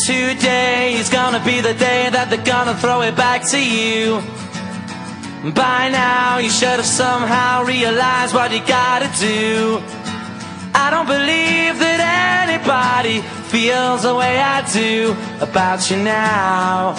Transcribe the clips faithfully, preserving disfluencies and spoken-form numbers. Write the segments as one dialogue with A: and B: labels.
A: Today is gonna be the day that they're gonna throw it back to you. By now you should have somehow realized what you gotta do. I don't believe that anybody feels the way I do about you now.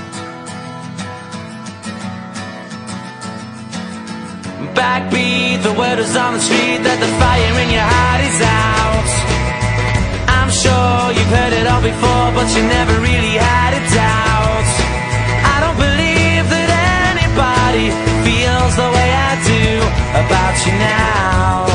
A: Backbeat, the word is on the street that the fire in your heart is out. I'm sure you've heard it all before, but you never really had a doubt. I don't believe that anybody feels the way I do about you now.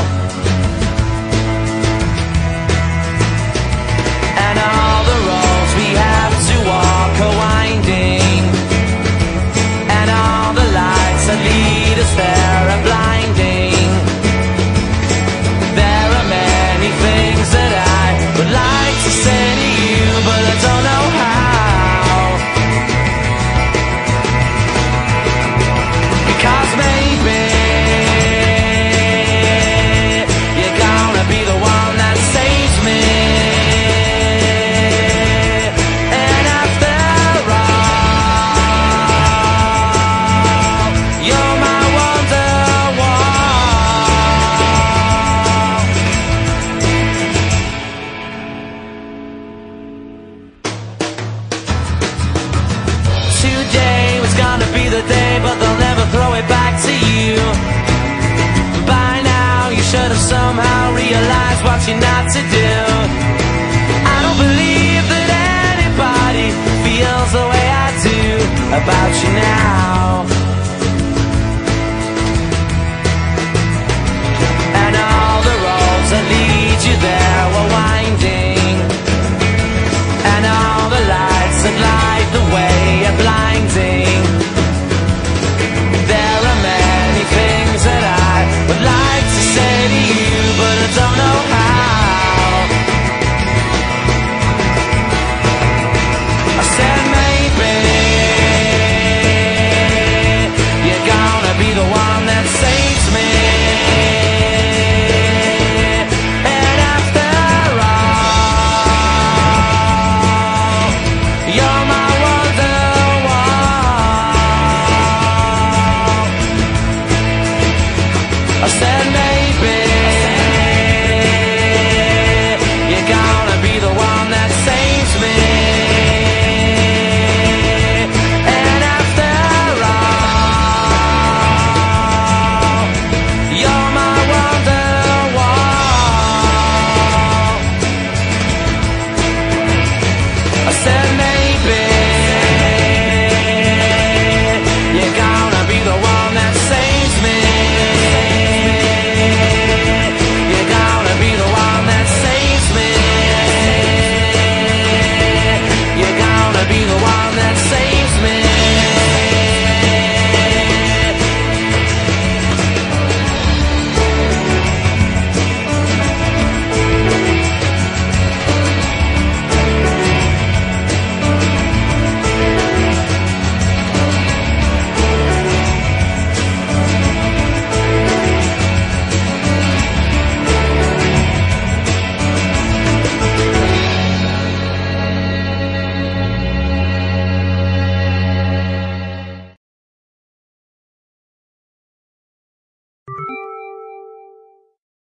A: And all the roads we have to walk are winding, and all the lights that lead us there are blinding. There are many things that I would like to say to you, but I don't know how. Because maybe you're gonna be the one that saves me. And after all, you're my Today was gonna be the day, but they'll never throw it back to you. By now you should have somehow realized what you're not to do. I don't believe that anybody feels the way I do about you now.